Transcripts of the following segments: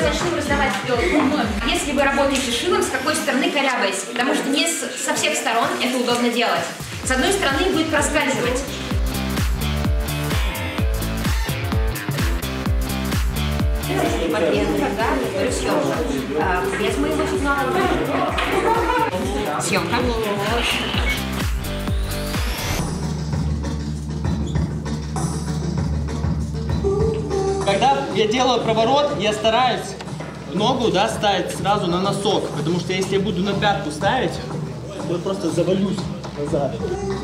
начнем раздавать вновь. Если вы работаете шилом, с какой стороны корябаясь, потому что не со всех сторон это удобно делать. С одной стороны будет проскальзывать. Без моего сигнала. Съемка. Когда я делаю проворот, я стараюсь ногу, да, ставить сразу на носок, потому что если я буду на пятку ставить, то я просто завалюсь назад.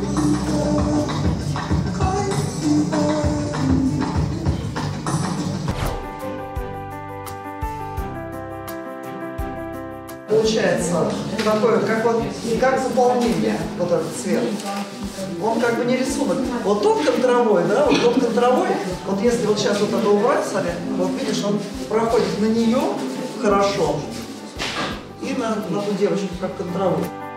Получается такое, как заполнение, вот этот цвет. Он как бы не рисунок. Вот тот контровой, да, вот тот контровой, вот если вот сейчас вот это убрать, смотри, вот видишь, он проходит на нее хорошо и на ту девочку как контровой.